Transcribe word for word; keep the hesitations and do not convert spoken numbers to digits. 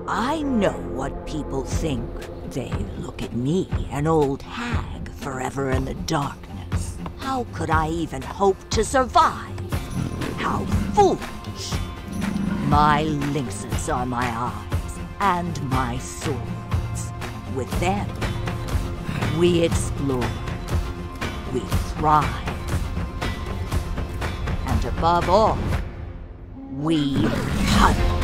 I know what people think. They look at me, an old hag, forever in the darkness. How could I even hope to survive? How foolish! My lynxes are my eyes and my swords. With them, we explore, we thrive, and above all, we hunt.